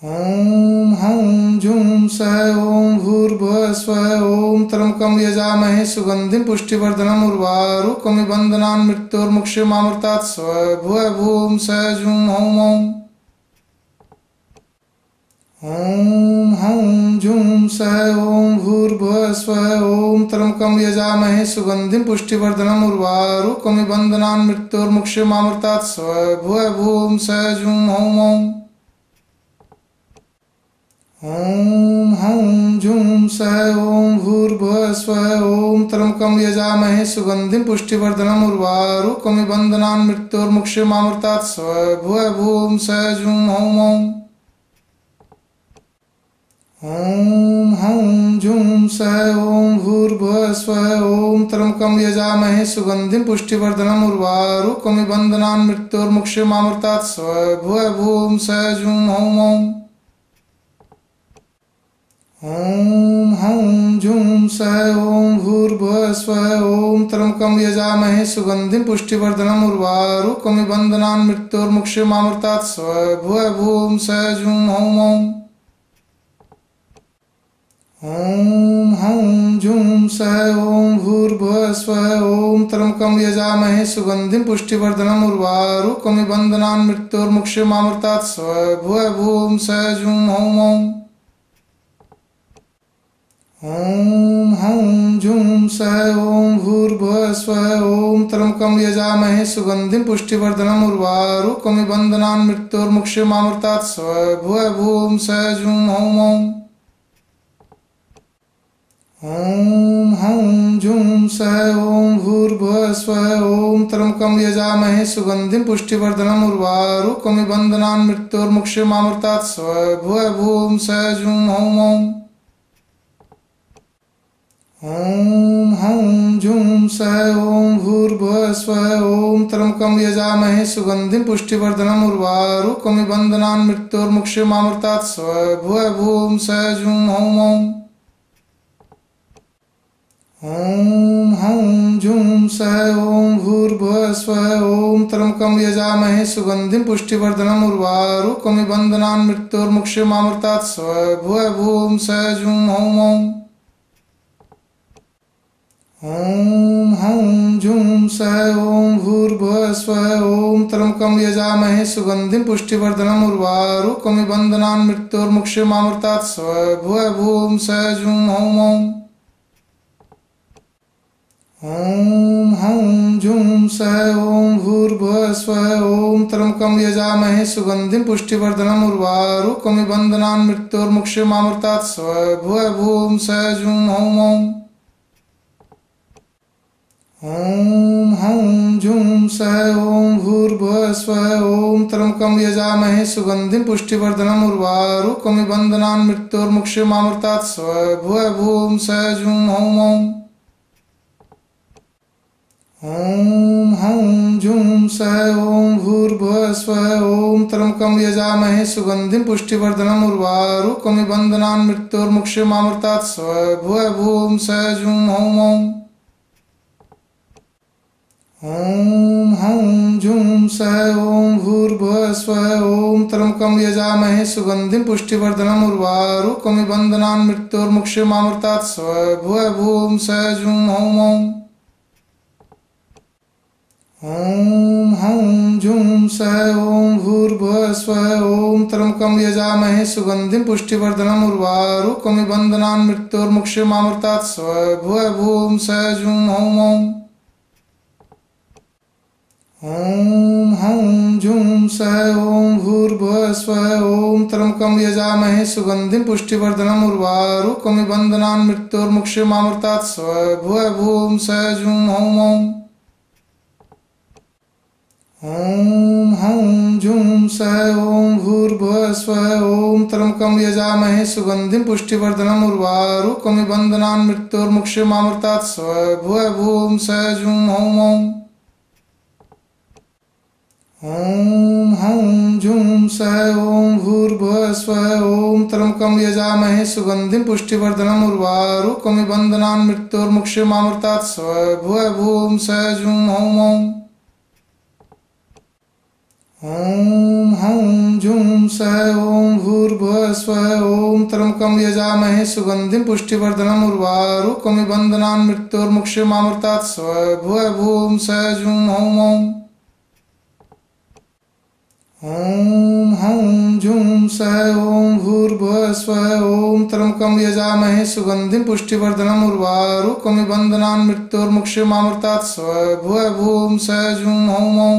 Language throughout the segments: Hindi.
ॐ हौं जुं सः ॐ भूर्भुवः स्वः ॐ त्र्यम्बकं यजामहे सुगन्धिं पुष्टिवर्धनम् उर्वारुकमिव बन्धनान् मृत्योर्मुक्षीयमामृतात् स्वः भुवः भुवं सः जुं हौं ॐ हौं जुं सः ॐ भूर्भुवः स्वः ॐ त्र्यम्बकं यजामहे सुगन्धिं पुष्टिवर्धनम् उर्वारुकमिव बन्धनान् मृत्योर्मुक्षीयमामृतात् स्वः भुवः भुवं सः जुं हौं ॐ हौं जुं सः ॐ भूर्भुवः स्वः ॐ त्र्यम्बकं यजामहे सुगन्धिं पुष्टिवर्धनम् उर्वारुकमिव बन्धनान् मृत्योर्मुक्षीयमामृतात् स्वः भुवः भुवं सः जुं हौं ॐ हौं जुं सः ॐ भूर्भुवः स्वः ॐ त्र्यम्बकं यजामहे सुगन्धिं पुष्टिवर्धनम् उर्वारुकमिव बन्धनान् मृत्योर्मुक्षीयमामृतात् स्वः भुवः भुवं सः जुं हौं ॐ हौं जुं सः ॐ भूर्भुवः स्वः ॐ त्र्यम्बकं यजामहे सुगन्धिं पुष्टिवर्धनम् उर्वारुकमिव बन्धनान् मृत्योर्मुक्षीयमामृतात् स्वः भुवः भुवं सः जुं हौं ॐ हौं जुं सः ॐ भूर्भुवः स्वः ॐ त्र्यम्बकं यजामहे सुगन्धिं पुष्टिवर्धनम् उर्वारुकमिव बन्धनान् मृत्योर्मुक्षीयमामृतात् स्वः भुवः भुवं सः जुं हौं ॐ हौं जुं सः ॐ भूर्भुवः स्वः ॐ त्र्यम्बकं यजामहे सुगन्धिं पुष्टिवर्धनम् उर्वारुकमिव बन्धनान् मृत्योर्मुक्षीयमामृतात् स्वः भुवः भुवं सः जुं हौं ॐ हौं जुं सः ॐ भूर्भुवः स्वः ॐ त्र्यम्बकं यजामहे सुगन्धिं पुष्टिवर्धनम् उर्वारुकमिव बन्धनान् मृत्योर्मुक्षीयमामृतात् स्वः भुवः भुवं सः जुं हौं ॐ हौं जुं सः ॐ भूर्भुवः स्वः ॐ त्र्यम्बकं यजामहे सुगन्धिं पुष्टिवर्धनम् उर्वारुकमिव बन्धनान् मृत्योर्मुक्षीयमामृतात् स्वः भुवः भुवं सः जुं हौं ॐ हौं जुं सः ॐ भूर्भुवः स्वः ॐ त्र्यम्बकं यजामहे सुगन्धिं पुष्टिवर्धनम् उर्वारुकमिव बन्धनान् मृत्योर्मुक्षीयमामृतात् स्वः भुवः भुवं सः जुं हौं ॐ हौं जुं सः ॐ भूर्भुवः स्वः ॐ त्र्यम्बकं यजामहे सुगन्धिं पुष्टिवर्धनम् उर्वारुकमिव बन्धनान् मृत्योर्मुक्षीयमामृतात् स्वः भुवः भुवं सः जुं हौं ॐ हौं जुं सः ॐ भूर्भुवः स्वः ॐ त्र्यम्बकं यजामहे सुगन्धिं पुष्टिवर्धनम् उर्वारुकमिव बन्धनान् मृत्योर्मुक्षीयमामृतात् स्वः भुवः भुवं सः जुं हौं ॐ हौं जुं सः ॐ भूर्भुवः स्वः ॐ त्र्यम्बकं यजामहे सुगन्धिं पुष्टिवर्धनम् उर्वारुकमिव बन्धनान् मृत्योर्मुक्षीयमामृतात् स्वः भुवः भुवं सः जुं हौं ॐ हौं जुं सः ॐ भूर्भुवः स्वः ॐ त्र्यम्बकं यजामहे सुगन्धिं पुष्टिवर्धनम् उर्वारुकमिव बन्धनान् मृत्योर्मुक्षीयमामृतात् स्वः भुवः भुवं सः जुं हौं ॐ हौं जुं सः ॐ भूर्भुवः स्वः ॐ त्र्यम्बकं यजामहे सुगन्धिं पुष्टिवर्धनम् उर्वारुकमिव बन्धनान् मृत्योर्मुक्षीयमामृतात् स्वः भुवः भुवं सः जुं हौं ॐ हौं जुं सः ॐ भूर्भुवः स्वः ॐ त्र्यम्बकं यजामहे सुगन्धिं पुष्टिवर्धनम् उर्वारुकमिव बन्धनान् मृत्योर्मुक्षीयमामृतात् स्वः भुवः भुवं सः जुं हौं ॐ हौं जुं सः ॐ भूर्भुवः स्वः ॐ त्र्यम्बकं यजामहे सुगन्धिं पुष्टिवर्धनम् उर्वारुकमिव बन्धनान् मृत्योर्मुक्षीयमामृतात् स्वः भुवः भुवं सः जुं हौं ॐ हौं जुं सः ॐ भूर्भुवः स्वः ॐ त्र्यम्बकं यजामहे सुगन्धिं पुष्टिवर्धनम् उर्वारुकमिव बन्धनान् मृत्योर्मुक्षीयमामृतात् स्वः भुवः भुवं सः जुं हौं ॐ हौं जुं सः ॐ भूर्भुवः स्वः ॐ त्र्यम्बकं यजामहे सुगन्धिं पुष्टिवर्धनम् उर्वारुकमिव बन्धनान् मृत्योर्मुक्षीयमामृतात् स्वः भुवः भुवं सः जुं हौं ॐ हौं जुं सः ॐ भूर्भुवः स्वः ॐ त्र्यम्बकं यजामहे सुगन्धिं पुष्टिवर्धनम् उर्वारुकमिव बन्धनान् मृत्योर्मुक्षीयमामृतात् स्वभुवः भूं सः जुं हौं ॐ हौं जुं सः ॐ भूर्भुवः स्वः ॐ त्र्यम्बकं यजामहे सुगन्धिं पुष्टिवर्धनम् उर्वारुकमिव बन्धनान् मृत्योर्मुक्षीयमामृतात् स्वभुवः भूं सः जुं हौं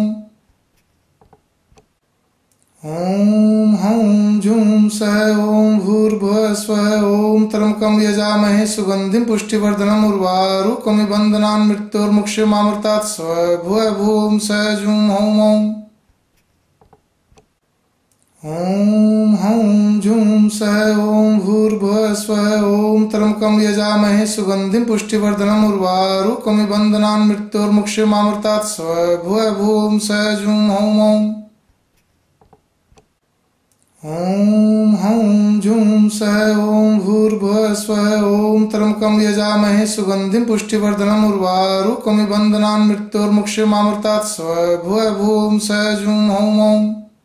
ॐ हौं जुं सः ॐ भूर्भुवः स्वः ॐ त्र्यम्बकं यजामहे सुगन्धिं पुष्टिवर्धनम् उर्वारुकमिव बन्धनान् मृत्योर्मुक्षीयमामृतात् स्वभुवः भूं सः जुं हौं ॐ हौं जुं सः ॐ भूर्भुवः स्वः ॐ त्र्यम्बकं यजामहे सुगन्धिं पुष्टिवर्धनम् उर्वारुकमिव बन्धनान् मृत्योर्मुक्षीयमामृतात् स्वभुवः भूं सः जुं हौं ॐ हौं जुं सः ॐ भूर्भुवः स्वः ॐ त्र्यम्बकं यजामहे सुगन्धिं पुष्टिवर्धनम् उर्वारुकमिव बन्धनान् मृत्योर्मुक्षीयमामृतात् स्वभुवः भूं सः जुं हौं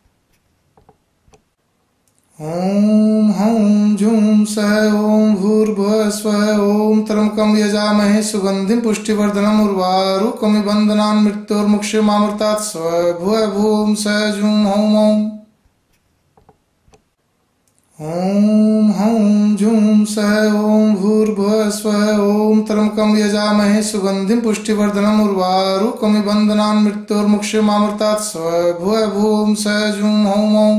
ॐ हौं जुं सः ॐ भूर्भुवः स्वः ॐ त्र्यम्बकं यजामहे सुगन्धिं पुष्टिवर्धनम् उर्वारुकमिव बन्धनान् मृत्योर्मुक्षीयमामृतात् स्वभुवः भूं सः जुं हौं ॐ हौं जुं सः ॐ भूर्भुवः स्वः ॐ त्र्यम्बकं यजामहे सुगन्धिं पुष्टिवर्धनम् उर्वारुकमिव बन्धनान् मृत्योर्मुक्षीयमामृतात् स्वभुवः भूं सः जुं हौं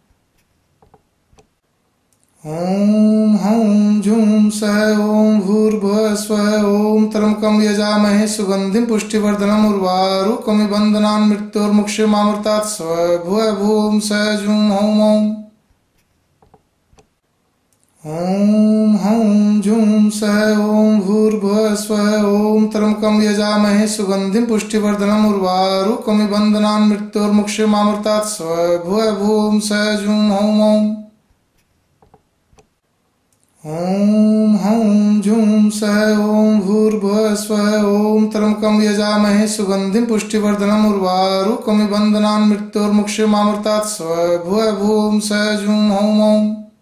ॐ हौं जुं सः ॐ भूर्भुवः स्वः ॐ त्र्यम्बकं यजामहे सुगन्धिं पुष्टिवर्धनम् उर्वारुकमिव बन्धनान् मृत्योर्मुक्षीयमामृतात् स्वभुवः भूं सः जुं हौं ॐ हौं जुं सः ॐ भूर्भुवः स्वः ॐ त्र्यम्बकं यजामहे सुगन्धिं पुष्टिवर्धनम् उर्वारुकमिव बन्धनान् मृत्योर्मुक्षीयमामृतात् स्वभुवः भूं सः जुं हौं ॐ हौं जुं सः ॐ भूर्भुवः स्वः ॐ त्र्यम्बकं यजामहे सुगन्धिं पुष्टिवर्धनम् उर्वारुकमिव बन्धनान् मृत्योर्मुक्षीयमामृतात् स्वभुवः भूं सः जुं हौं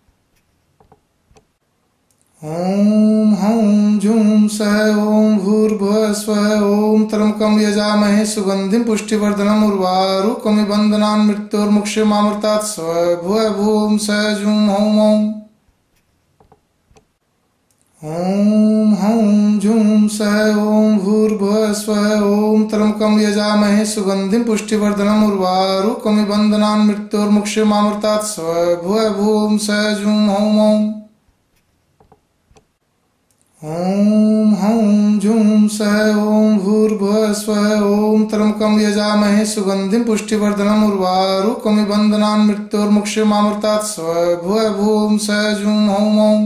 ॐ हौं जुं सः ॐ भूर्भुवः स्वः ॐ त्र्यम्बकं यजामहे सुगन्धिं पुष्टिवर्धनम् उर्वारुकमिव बन्धनान् मृत्योर्मुक्षीयमामृतात् स्वभुवः भूं सः जुं हौं ॐ हौं जुं सः ॐ भूर्भुवः स्वः ॐ त्र्यम्बकं यजामहे सुगन्धिं पुष्टिवर्धनम् उर्वारुकमिव बन्धनान् मृत्योर्मुक्षीयमामृतात् स्वभुवः भूं सः जुं हौं ॐ हौं जुं सः ॐ भूर्भुवः स्वः ॐ त्र्यम्बकं यजामहे सुगन्धिं पुष्टिवर्धनम् उर्वारुकमिव बन्धनान् मृत्योर्मुक्षीयमामृतात् स्वभुवः भूं सः जुं हौं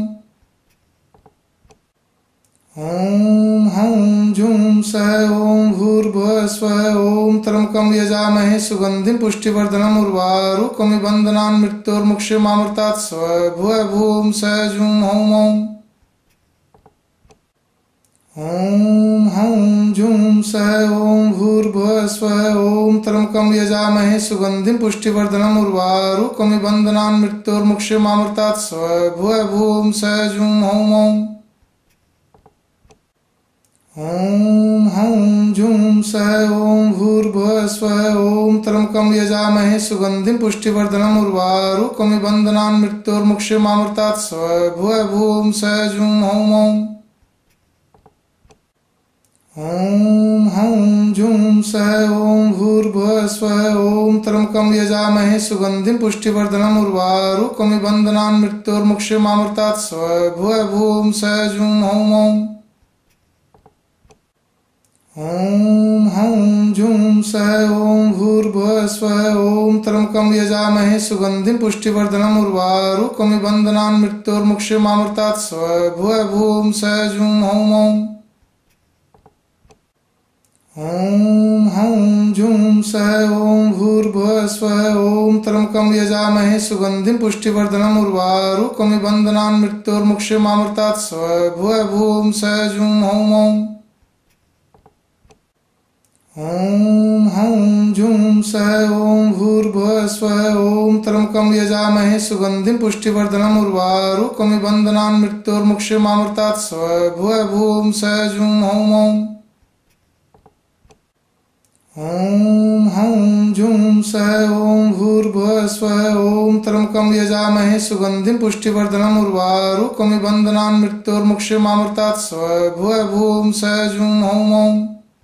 ॐ हौं जुं सः ॐ भूर्भुवः स्वः ॐ त्र्यम्बकं यजामहे सुगन्धिं पुष्टिवर्धनम् उर्वारुकमिव बन्धनान् मृत्योर्मुक्षीयमामृतात् स्वभुवः भूं सः जुं हौं ॐ हौं जुं सः ॐ भूर्भुवः स्वः ॐ त्र्यम्बकं यजामहे सुगन्धिं पुष्टिवर्धनम् उर्वारुकमिव बन्धनान् मृत्योर्मुक्षीयमामृतात् स्वभुवः भूं सः जुं हौं ॐ हौं जुं सः ॐ भूर्भुवः स्वः ॐ त्र्यम्बकं यजामहे सुगन्धिं पुष्टिवर्धनम् उर्वारुकमिव बन्धनान् मृत्योर्मुक्षीयमामृतात् स्वभुवः भूं सः जुं हौं ॐ हौं जुं सः ॐ भूर्भुवः स्वः ॐ त्र्यम्बकं यजामहे सुगन्धिं पुष्टिवर्धनम् उर्वारुकमिव बन्धनान् मृत्योर्मुक्षीयमामृतात् स्वभुवः भूं सः जुं हौं ॐ हौं जुं सः ॐ भूर्भुवः स्वः ॐ त्र्यम्बकं यजामहे सुगन्धिं पुष्टिवर्धनम् उर्वारुकमिव बन्धनान् मृत्योर्मुक्षीयमामृतात् स्वभुवः भूं सः जुं हौं ॐ हौं जुं सः ॐ भूर्भुवः स्वः ॐ त्र्यम्बकं यजामहे सुगन्धिं पुष्टिवर्धनम् उर्वारुकमिव बन्धनान् मृत्योर्मुक्षीयमामृतात् स्वभुवः भूं सः जुं हौं ॐ हौं जुं स ॐ भूर्भुवः स्वः ॐ त्र्यम्बकं यजामहे सुगन्धिं पुष्टिवर्धनम् उर्वारुकमिव बन्धनान् मृत्योर्मुक्षीयमामृतात् स्वभुवः भुवं स जुं हौं ॐ ॐ हौं जुं स ॐ भूर्भुवः स्वः ॐ त्र्यम्बकं यजामहे सुगन्धिं पुष्टिवर्धनम् उर्वारुकमिव बन्धनान् मृत्योर्मुक्षीयमामृतात् स्वभुवः भुवं स जुं हौं ॐ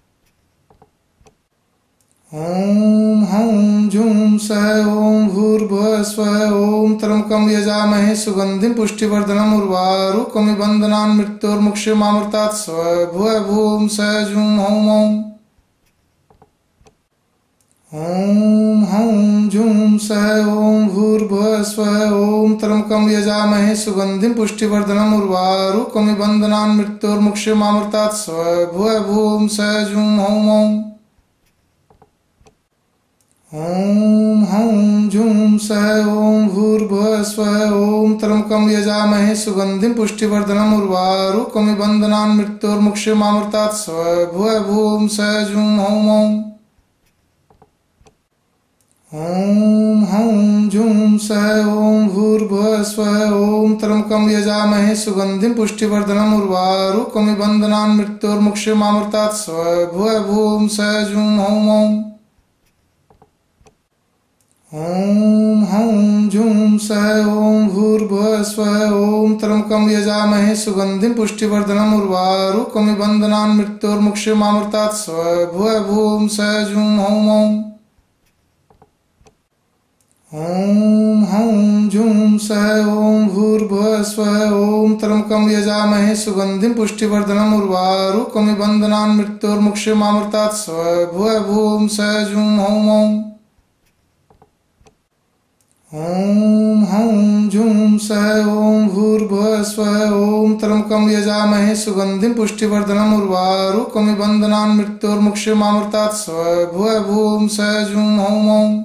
ॐ हौं जुं स ॐ भूर्भुवः स्वः ॐ त्र्यम्बकं यजामहे सुगन्धिं पुष्टिवर्धनम् उर्वारुकमिव बन्धनान् मृत्योर्मुक्षीयमामृतात् स्वभुवः भुवं स जुं हौं ॐ ॐ हौं जुं स ॐ भूर्भुवः स्वः ॐ त्र्यम्बकं यजामहे सुगन्धिं पुष्टिवर्धनम् उर्वारुकमिव बन्धनान् मृत्योर्मुक्षीयमामृतात् स्वभुवः भुवं स जुं हौं ॐ ॐ हौं जुं स ॐ भूर्भुवः स्वः ॐ त्र्यम्बकं यजामहे सुगन्धिं पुष्टिवर्धनम् उर्वारुकमिव बन्धनान् मृत्योर्मुक्षीयमामृतात् स्वभुवः भुवं स जुं हौं ॐ ॐ हौं जुं स ॐ भूर्भुवः स्वः ॐ त्र्यम्बकं यजामहे सुगन्धिं पुष्टिवर्धनम् उर्वारुकमिव बन्धनान् मृत्योर्मुक्षीयमामृतात् स्वभुवः भुवं स जुं हौं ॐ ॐ हौं जुं स ॐ भूर्भुवः स्वः ॐ त्र्यम्बकं यजामहे सुगन्धिं पुष्टिवर्धनम् उर्वारुकमिव बन्धनान् मृत्योर्मुक्षीयमामृतात् स्वभुवः भुवं स जुं हौं ॐ ॐ हौं जुं स ॐ भूर्भुवः स्वः ॐ त्र्यम्बकं यजामहे सुगन्धिं पुष्टिवर्धनम् उर्वारुकमिव बन्धनान् मृत्योर्मुक्षीयमामृतात् स्वभुवः भुवं स जुं हौं ॐ ॐ हौं जुं स ॐ भूर्भुवः स्वः ॐ त्र्यम्बकं यजामहे सुगन्धिं पुष्टिवर्धनम् उर्वारुकमिव बन्धनान् मृत्योर्मुक्षीयमामृतात् स्वभुवः भुवं स जुं हौं ॐ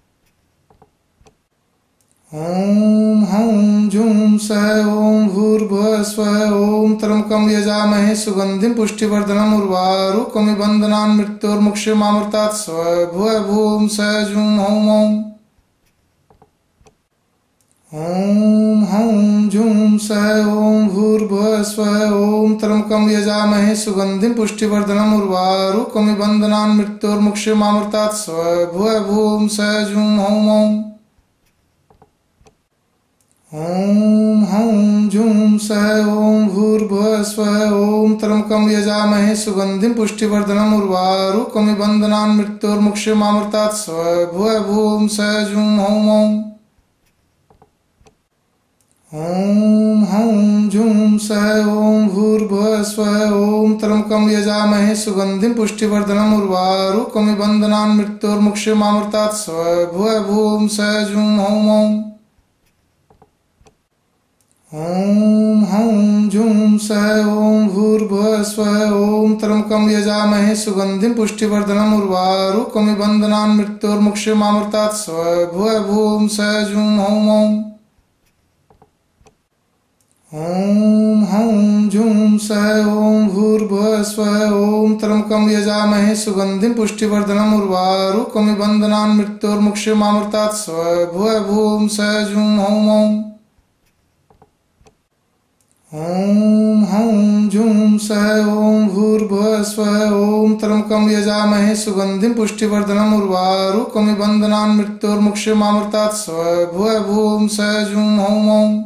ॐ हौं जुं स ॐ भूर्भुवः स्वः ॐ त्र्यम्बकं यजामहे सुगन्धिं पुष्टिवर्धनम् उर्वारुकमिव बन्धनान् मृत्योर्मुक्षीयमामृतात् स्वभुवः भुवं स जुं हौं ॐ ॐ हौं जुं स ॐ भूर्भुवः स्वः ॐ त्र्यम्बकं यजामहे सुगन्धिं पुष्टिवर्धनम् उर्वारुकमिव बन्धनान् मृत्योर्मुक्षीयमामृतात् स्वभुवः भुवं स जुं हौं ॐ ॐ हौं जुं स ॐ भूर्भुवः स्वः ॐ त्र्यम्बकं यजामहे सुगन्धिं पुष्टिवर्धनम् उर्वारुकमिव बन्धनान् मृत्योर्मुक्षीयमामृतात् स्वभुवः भुवं स जुं हौं ॐ ॐ हौं जुं स ॐ भूर्भुवः स्वः ॐ त्र्यम्बकं यजामहे सुगन्धिं पुष्टिवर्धनम् उर्वारुकमिव बन्धनान् मृत्योर्मुक्षीयमामृतात् स्वभुवः भुवं स जुं हौं ॐ ॐ हौं जुं स ॐ भूर्भुवः स्वः ॐ त्र्यम्बकं यजामहे सुगन्धिं पुष्टिवर्धनम् उर्वारुकमिव बन्धनान् मृत्योर्मुक्षीयमामृतात् स्वभुवः भुवं स जुं हौं ॐ ॐ हौं जुं स ॐ भूर्भुवः स्वः ॐ त्र्यम्बकं यजामहे सुगन्धिं पुष्टिवर्धनम् उर्वारुकमिव बन्धनान् मृत्योर्मुक्षीयमामृतात् स्वभुवः भुवं स जुं हौं ॐ ॐ हौं जुं स ॐ भूर्भुवः स्वः ॐ त्र्यम्बकं यजामहे सुगन्धिं पुष्टिवर्धनम् उर्वारुकमिव बन्धनान् मृत्योर्मुक्षीयमामृतात् स्वभुवः भुवं स जुं हौं ॐ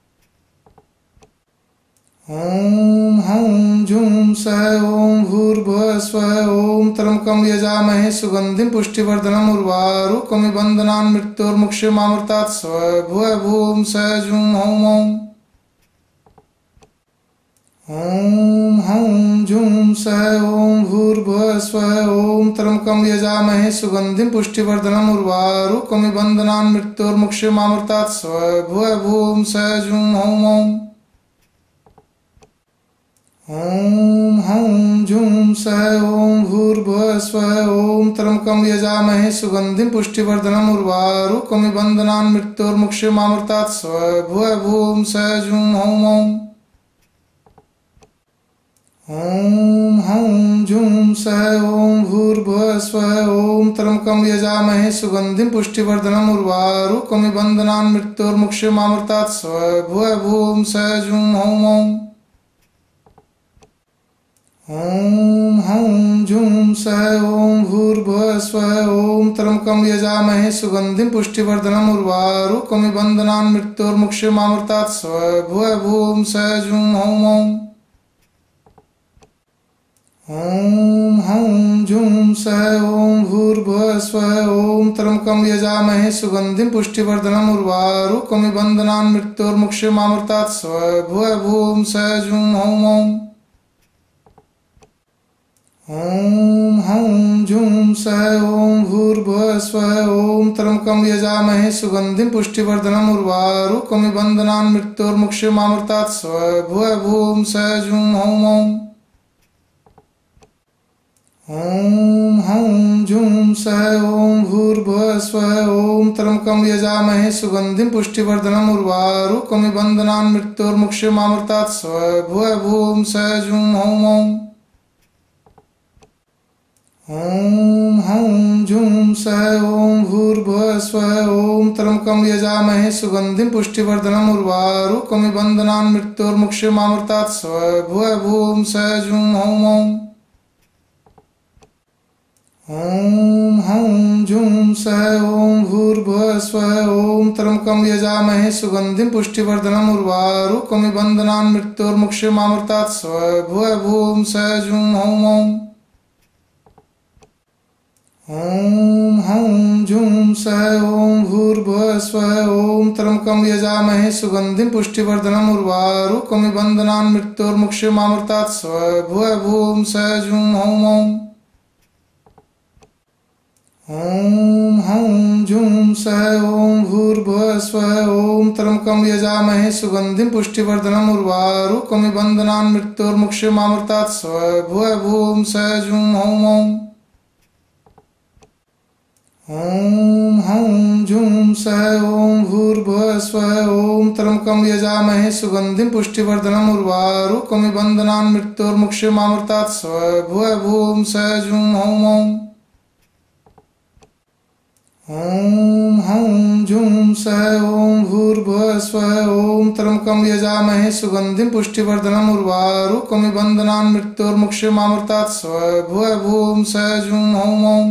ॐ हौं जुं स ॐ भूर्भुवः स्वः ॐ त्र्यम्बकं यजामहे सुगन्धिं पुष्टिवर्धनम् उर्वारुकमिव बन्धनान् मृत्योर्मुक्षीयमामृतात् स्वभुवः भुवं स जुं हौं ॐ ॐ हौं जुं स ॐ भूर्भुवः स्वः ॐ त्र्यम्बकं यजामहे सुगन्धिं पुष्टिवर्धनम् उर्वारुकमिव बन्धनान् मृत्योर्मुक्षीयमामृतात् स्वभुवः भुवं स जुं हौं ॐ ॐ हौं जुं स ॐ भूर्भुवः स्वः ॐ त्र्यम्बकं यजामहे सुगन्धिं पुष्टिवर्धनम् उर्वारुकमिव बन्धनान् मृत्योर्मुक्षीयमामृतात् स्वभुवः भुवं स जुं हौं ॐ ॐ हौं जुं सः ॐ भूर्भुवः स्वः ॐ त्र्यम्बकं यजामहे सुगन्धिं पुष्टिवर्धनम् उर्वारुकमिव बन्धनान् मृत्योर्मुक्षीयमामृतात् स्वः भुवः सः जुं हौं ॐ हौं जुं सः ॐ भूर्भुवः स्वः ॐ त्र्यम्बकं यजामहे सुगन्धिं पुष्टिवर्धनम् उर्वारुकमिव बन्धनान् मृत्योर्मुक्षीयमामृतात् स्वः भुवः सः जुं हौं ॐ हौं जुं सः ॐ भूर्भुवः स्वः ॐ त्र्यम्बकं यजामहे सुगन्धिं पुष्टिवर्धनम् उर्वारुकमिव बन्धनान् मृत्योर्मुक्षीयमामृतात् स्वः भुवः सः जुं हौं ॐ हौं जुं सः ॐ भूर्भुवः स्वः ॐ त्र्यम्बकं यजामहे सुगन्धिं पुष्टिवर्धनम् उर्वारुकमिव बन्धनान् मृत्योर्मुक्षीयमामृतात् स्वः भुवः सः जुं हौं ॐ हौं जुं सः ॐ भूर्भुवः स्वः ॐ त्र्यम्बकं यजामहे सुगन्धिं पुष्टिवर्धनम् उर्वारुकमिव बन्धनान् मृत्योर्मुक्षीयमामृतात् स्वः भुवः सः जुं हौं ॐ हौं जुं सः ॐ भूर्भुवः स्वः ॐ त्र्यम्बकं यजामहे सुगन्धिं पुष्टिवर्धनम् उर्वारुकमिव बन्धनान् मृत्योर्मुक्षीयमामृतात् स्वः भुवः सः जुं हौं ॐ हौं जुं सः ॐ भूर्भुवः स्वः ॐ त्र्यम्बकं यजामहे सुगन्धिं पुष्टिवर्धनम् उर्वारुकमिव बन्धनान् मृत्योर्मुक्षीयमामृतात् स्वः भुवः सः जुं हौं ॐ हौं जुं सः ॐ भूर्भुवः स्वः ॐ त्र्यम्बकं यजामहे सुगन्धिं पुष्टिवर्धनम् उर्वारुकमिव बन्धनान् मृत्योर्मुक्षीयमामृतात् स्वः भुवः सः जुं हौं ॐ हौं जुं सः ॐ भूर्भुवः स्वः ॐ त्र्यम्बकं यजामहे सुगन्धिं पुष्टिवर्धनम् उर्वारुकमिव बन्धनान् मृत्योर्मुक्षीयमामृतात् स्वः भुवः सः जुं हौं ॐ हौं जुं सः ॐ भूर्भुवः स्वः ॐ त्र्यम्बकं यजामहे सुगन्धिं पुष्टिवर्धनम् उर्वारुकमिव बन्धनान् मृत्योर्मुक्षीयमामृतात् स्वः भुवः सः जुं हौं ॐ हौं जुं सः ॐ भूर्भुवः स्वः ॐ त्र्यम्बकं यजामहे सुगन्धिं पुष्टिवर्धनम् उर्वारुकमिव बन्धनान् मृत्योर्मुक्षीयमामृतात् स्वः भुवः सः जुं हौं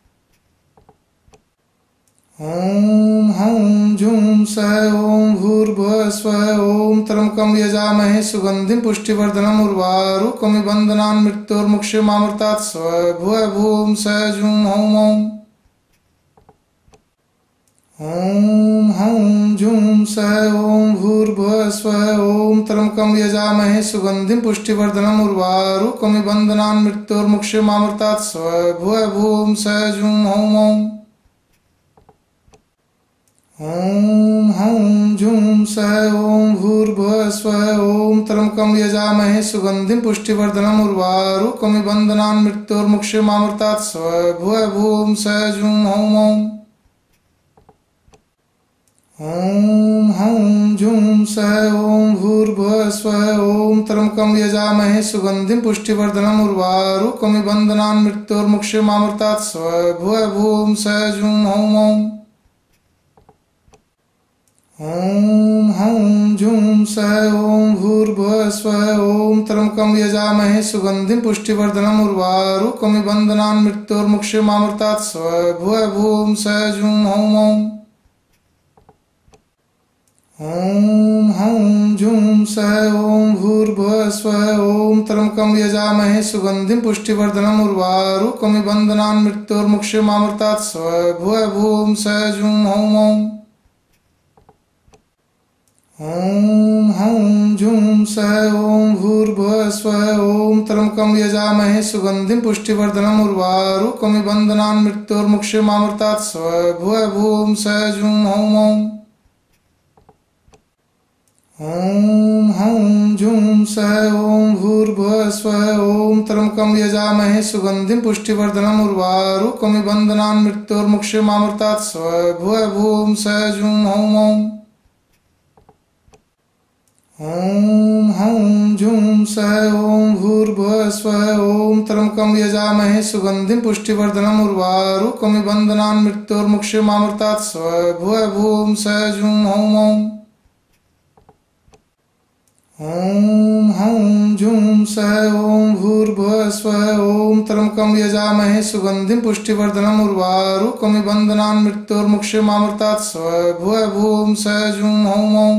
ॐ हौं जुं सः ॐ भूर्भुवः स्वः ॐ त्र्यम्बकं यजामहे सुगन्धिं पुष्टिवर्धनम् उर्वारुकमिव बन्धनान् मृत्योर्मुक्षीयमामृतात् स्वः भुवः सः जुं हौं ॐ हौं जुं सः ॐ भूर्भुवः स्वः ॐ त्र्यम्बकं यजामहे सुगन्धिं पुष्टिवर्धनम् उर्वारुकमिव बन्धनान् मृत्योर्मुक्षीयमामृतात् स्वः भुवः सः जुं हौं ॐ हौं जुं सः ॐ भूर्भुवः स्वः ॐ त्र्यम्बकं यजामहे सुगन्धिं पुष्टिवर्धनम् उर्वारुकमिव बन्धनान् मृत्योर्मुक्षीयमामृतात् स्वः भुवः सः जुं हौं ॐ हौं जुं सः ॐ भूर्भुवः स्वः ॐ त्र्यम्बकं यजामहे सुगन्धिं पुष्टिवर्धनम् उर्वारुकमिव बन्धनान् मृत्योर्मुक्षीयमामृतात् स्वः भुवः सः जुं हौं ॐ हौं जुं सः ॐ भूर्भुवः स्वः ॐ त्र्यम्बकं यजामहे सुगन्धिं पुष्टिवर्धनम् उर्वारुकमिव बन्धनान् मृत्योर्मुक्षीयमामृतात् स्वः भुवः सः जुं हौं ॐ हौं जुं सः ॐ भूर्भुवः स्वः ॐ त्र्यम्बकं यजामहे सुगन्धिं पुष्टिवर्धनम् उर्वारुकमिव बन्धनान् मृत्योर्मुक्षीयमामृतात् स्वः भुवः सः जुं हौं ॐ हौं जुं सः ॐ भूर्भुवः स्वः ॐ त्र्यम्बकं यजामहे सुगन्धिं पुष्टिवर्धनम् उर्वारुकमिव बन्धनान् मृत्योर्मुक्षीयमामृतात् स्वः भुवः सः जुं हौं ॐ हौं जुं सः ॐ भूर्भुवः स्वः ॐ त्र्यम्बकं यजामहे सुगन्धिं पुष्टिवर्धनम् उर्वारुकमिव बन्धनान् मृत्योर्मुक्षीयमामृतात् स्वः भुवः सः जुं हौं ॐ हौं जुं सः ॐ भूर्भुवः ॐ त्र्यम्बकं यजामहे सुगन्धिं पुष्टिवर्धनम् उर्वारुकमिव बन्धनान् मृत्योर्मुक्षीमामृतात् स्वभुवभुवं सजुं हौं ॐ हौं जुं स ॐ भूर्भुवः स्वः ॐ त्र्यम्बकं यजामहे सुगन्धिं पुष्टिवर्धनम् उर्वारुकमिव बन्धनान् मृत्योर्मुक्षीमामृतात् स्वभुवभुवं सजुं हौं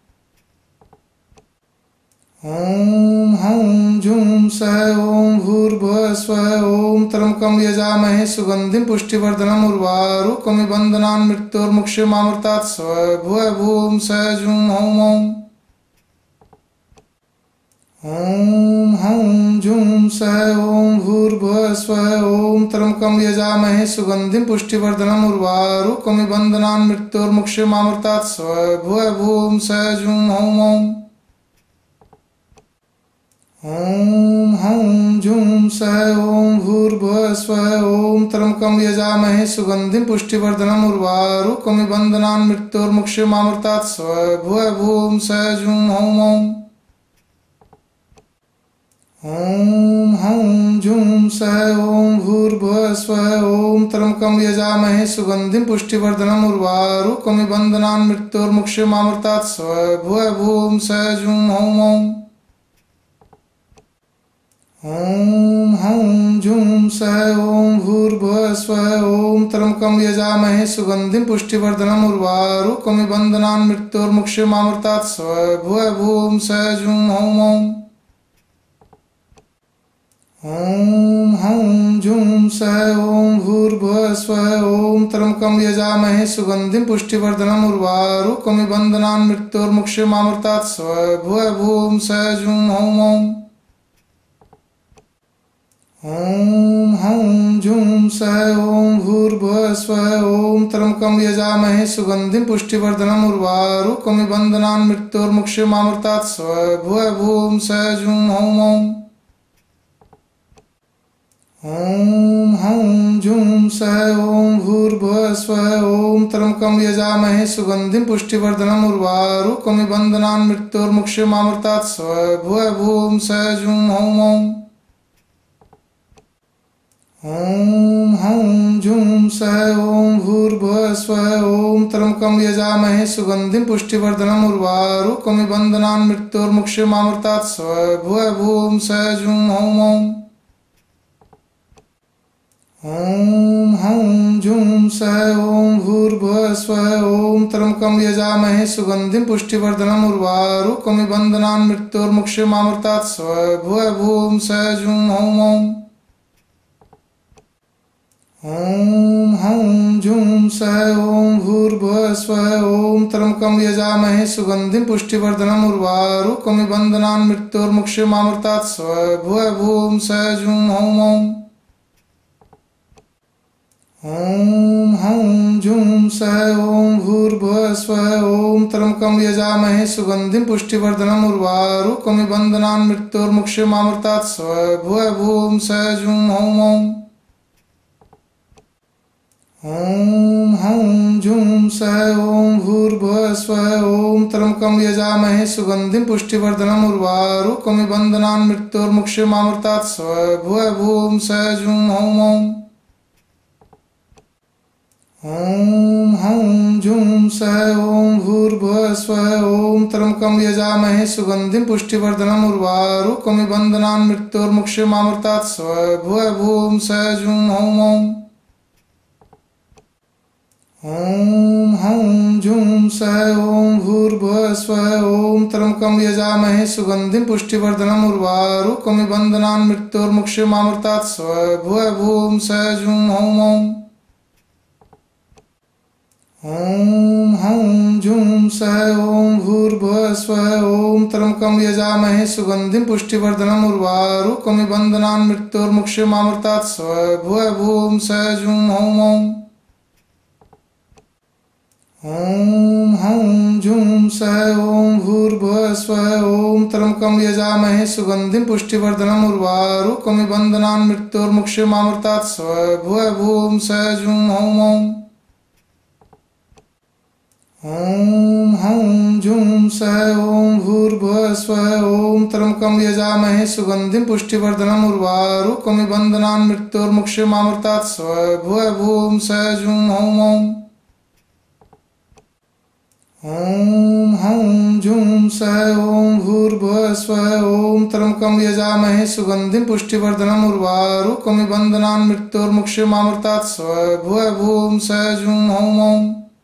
ॐ हौं जुं स ॐ भूर्भुवः स्वः ॐ त्र्यम्बकं यजामहे सुगन्धिं पुष्टिवर्धनम् उर्वारुकमिव बन्धनान् मृत्योर्मुक्षीमामृतात् स्वभुवभुवं सजुं हौं ॐ हौं जुं स ॐ भूर्भुवः स्वः ॐ त्र्यम्बकं यजामहे सुगन्धिं पुष्टिवर्धनम् उर्वारुकमिव बन्धनान् मृत्योर्मुक्षीमामृतात् स्वभुवभुवं सजुं हौं ॐ हौं जुं स ॐ भूर्भुवः स्वः ॐ त्र्यम्बकं यजामहे सुगन्धिं पुष्टिवर्धनम् उर्वारुकमिव बन्धनान् मृत्योर्मुक्षीमामृतात् स्वभुवभुवं सजुं हौं ॐ हौं जुं स ॐ भूर्भुवः स्वः ॐ त्र्यम्बकं यजामहे सुगन्धिं पुष्टिवर्धनम् उर्वारुकमिव बन्धनान् मृत्योर्मुक्षीमामृतात् स्वभुवभुवं सजुं हौं ॐ हौं जुं स ॐ भूर्भुवः स्वः ॐ त्र्यम्बकं यजामहे सुगन्धिं पुष्टिवर्धनम् उर्वारुकमिव बन्धनान् मृत्योर्मुक्षीमामृतात् स्वभुवभुवं सजुं हौं ॐ हौं जुं स ॐ भूर्भुवः स्वः ॐ त्र्यम्बकं यजामहे सुगन्धिं पुष्टिवर्धनम् उर्वारुकमिव बन्धनान् मृत्योर्मुक्षीमामृतात् स्वभुवभुवं सजुं हौं ॐ हौं जुं स ॐ भूर्भुवः स्वः ॐ त्र्यम्बकं यजामहे सुगन्धिं पुष्टिवर्धनम् उर्वारुकमिव बन्धनान् मृत्योर्मुक्षीमामृतात् स्वभुवभुवं सजुं हौं ॐ हौं जुं स ॐ भूर्भुवः स्वः ॐ त्र्यम्बकं यजामहे सुगन्धिं पुष्टिवर्धनम् उर्वारुकमिव बन्धनान् मृत्योर्मुक्षीमामृतात् स्वभुवभुवं सजुं हौं ॐ हौं जुं स ॐ भूर्भुवः स्वः ॐ त्र्यम्बकं यजामहे सुगन्धिं पुष्टिवर्धनम् उर्वारुकमिव बन्धनान् मृत्योर्मुक्षीमामृतात् स्वभुवभुवं सजुं हौं ॐ हौं जुं स ॐ भूर्भुवः स्वः ॐ त्र्यम्बकं यजामहे सुगन्धिं पुष्टिवर्धनम् उर्वारुकमिव बन्धनान् मृत्योर्मुक्षीमामृतात् स्वभुवभुवं सजुं हौं ॐ हौं जुं स ॐ भूर्भुवः स्वः ॐ त्र्यम्बकं यजामहे सुगन्धिं पुष्टिवर्धनम् उर्वारुकमिव बन्धनान् मृत्योर्मुक्षीमामृतात् स्वभुवभुवं सजुं हौं ॐ हौं जुं स ॐ भूर्भुवः स्वः ॐ त्र्यम्बकं यजामहे सुगन्धिं पुष्टिवर्धनम् उर्वारुकमिव बन्धनान् मृत्योर्मुक्षीमामृतात् स्वभुवभुवं सजुं हौं ॐ हौं जुं स ॐ भूर्भुवः स्वः ॐ त्र्यम्बकं यजामहे सुगन्धिं पुष्टिवर्धनम् उर्वारुकमिव बन्धनान् मृत्योर्मुक्षीमामृतात् स्वभुवभुवं सजुं हौं ॐ हौं जुं स ॐ भूर्भुवः स्वः ॐ त्र्यम्बकं यजामहे सुगन्धिं पुष्टिवर्धनम् उर्वारुकमिव बन्धनान् मृत्योर्मुक्षीमामृतात् स्वभुवभुवं सजुं हौं ॐ हौं जुं स ॐ भूर्भुवः स्वः ॐ त्र्यम्बकं यजामहे सुगन्धिं पुष्टिवर्धनम् उर्वारुकमिव बन्धनान् मृत्योर्मुक्षीमामृतात् स्वभुवभुवं सजुं हौं ॐ हौं जुं स ॐ भूर्भुवः स्वः ॐ त्र्यम्बकं यजामहे सुगन्धिं पुष्टिवर्धनम् उर्वारुकमिव बन्धनान् मृत्योर्मुक्षीमामृतात् स्वभुवभुवं सजुं हौं ॐ हौं जुं स ॐ भूर्भुवः स्वः ॐ त्र्यम्बकं यजामहे सुगन्धिं पुष्टिवर्धनम् उर्वारुकमिव बन्धनान् मृत्योर्मुक्षीमामृतात् स्वभुवभुवं सजुं हौं ॐ हौं जुं सः ॐ भूर्भुवः स्वः ॐ त्र्यम्बकं यजामहे सुगन्धिं पुष्टिवर्धनम् उर्वारुकमिव बन्धनान् मृत्योर्मुक्षीयमामृतात् स्वभुवः भुवं सः जुं हौं ॐ हौं जुं सः ॐ भूर्भुवः स्वः ॐ त्र्यम्बकं यजामहे सुगन्धिं पुष्टिवर्धनम् उर्वारुकमिव बन्धनान् मृत्योर्मुक्षीयमामृतात् स्वभुवः भुवं सः जुं हौं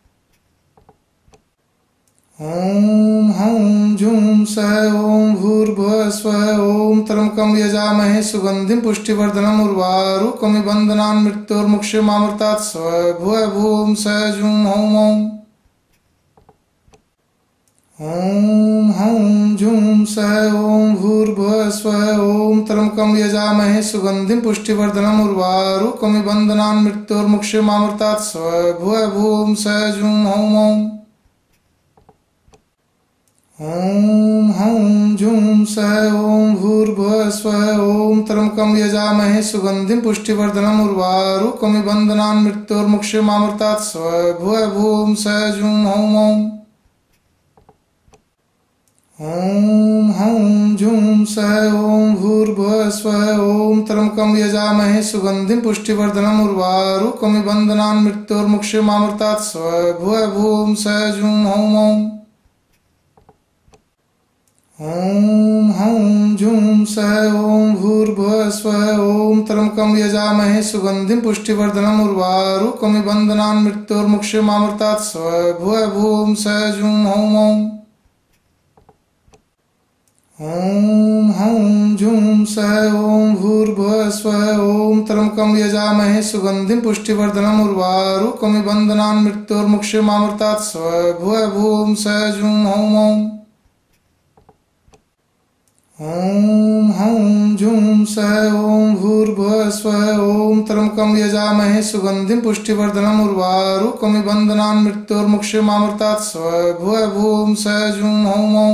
ॐ हौं जुं सः ॐ भूर्भुवः स्वः ॐ त्र्यम्बकं यजामहे सुगन्धिं पुष्टिवर्धनम् उर्वारुकमिव बन्धनान् मृत्योर्मुक्षीयमामृतात् स्वभुवः भुवं सः जुं हौं ॐ हौं जुं सः ॐ भूर्भुवः स्वः ॐ त्र्यम्बकं यजामहे सुगन्धिं पुष्टिवर्धनम् उर्वारुकमिव बन्धनान् मृत्योर्मुक्षीयमामृतात् स्वभुवः भुवं सः जुं हौं ॐ हौं जुं सः ॐ भूर्भुवः स्वः ॐ त्र्यम्बकं यजामहे सुगन्धिं पुष्टिवर्धनम् उर्वारुकमिव बन्धनान् मृत्योर्मुक्षीयमामृतात् स्वभुवः भुवं सः जुं हौं ॐ हौं जुं सः ॐ भूर्भुवः स्वः ॐ त्र्यम्बकं यजामहे सुगन्धिं पुष्टिवर्धनम् उर्वारुकमिव बन्धनान् मृत्योर्मुक्षीयमामृतात् स्वभुवः भुवं सः जुं हौं ॐ हौं जुं सः ॐ भूर्भुवः स्वः ॐ त्र्यम्बकं यजामहे सुगन्धिं पुष्टिवर्धनम् उर्वारुकमिव बन्धनान् मृत्योर्मुक्षीयमामृतात् स्वभुवः भुवं सः जुं हौं ॐ हौं जुं सः ॐ भूर्भुवः स्वः ॐ त्र्यम्बकं यजामहे सुगन्धिं पुष्टिवर्धनम् उर्वारुकमिव बन्धनान् मृत्योर्मुक्षीयमामृतात् स्वभुवः भुवं सः जुं हौं ॐ हौं जुं सः ॐ भूर्भुवः स्वः ॐ त्र्यम्बकं यजामहे सुगन्धिं पुष्टिवर्धनम् उर्वारुकमिव बन्धनान् मृत्योर्मुक्षीयमामृतात् स्वभुवः भुवं सः जुं हौं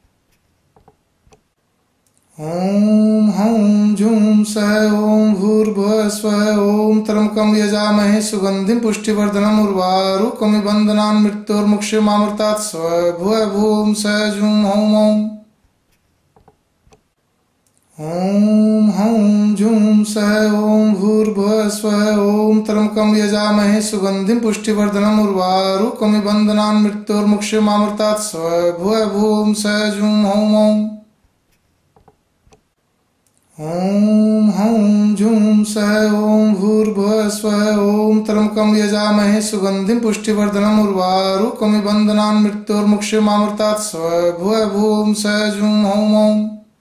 ॐ हौं जुं सः ॐ भूर्भुवः स्वः ॐ त्र्यम्बकं यजामहे सुगन्धिं पुष्टिवर्धनम् उर्वारुकमिव बन्धनान् मृत्योर्मुक्षीयमामृतात् स्वभुवः भुवं सः जुं हौं ॐ हौं जुं सः ॐ भूर्भुवः स्वः ॐ त्र्यम्बकं यजामहे सुगन्धिं पुष्टिवर्धनम् उर्वारुकमिव बन्धनान् मृत्योर्मुक्षीयमामृतात् स्वभुवः भुवं सः जुं हौं ॐ हौं जुं सः ॐ भूर्भुवः स्वः ॐ त्र्यम्बकं यजामहे सुगन्धिं पुष्टिवर्धनम् उर्वारुकमिव बन्धनान् मृत्योर्मुक्षीयमामृतात् स्वभुवः भुवं सः जुं हौं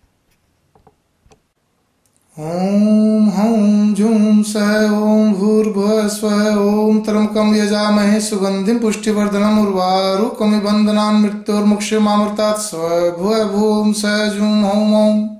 ॐ हौं जुं सः ॐ भूर्भुवः स्वः ॐ त्र्यम्बकं यजामहे सुगन्धिं पुष्टिवर्धनम् उर्वारुकमिव बन्धनान् मृत्योर्मुक्षीयमामृतात् स्वभुवः भुवं सः जुं हौं